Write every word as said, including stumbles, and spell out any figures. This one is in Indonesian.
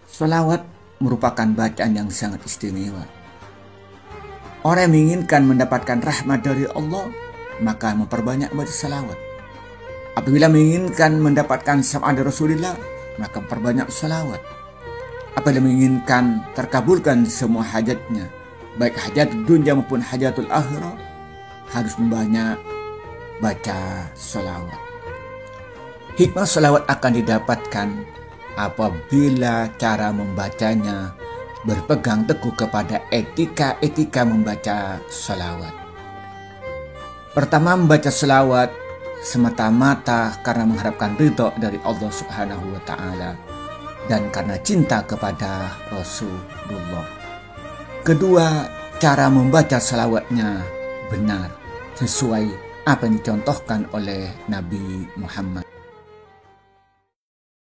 Salawat merupakan bacaan yang sangat istimewa. Orang yang menginginkan mendapatkan rahmat dari Allah, maka memperbanyak baca salawat. Apabila menginginkan mendapatkan syafaat dari Rasulullah, maka memperbanyak salawat. Apabila menginginkan terkabulkan semua hajatnya, baik hajat dunia maupun hajatul akhirah, harus membanyak baca salawat. Hikmah salawat akan didapatkan apabila cara membacanya berpegang teguh kepada etika-etika membaca salawat. Pertama, membaca salawat semata-mata karena mengharapkan ridho dari Allah Subhanahu wa Ta'ala dan karena cinta kepada Rasulullah. Kedua, cara membaca salawatnya benar sesuai apa yang dicontohkan oleh Nabi Muhammad.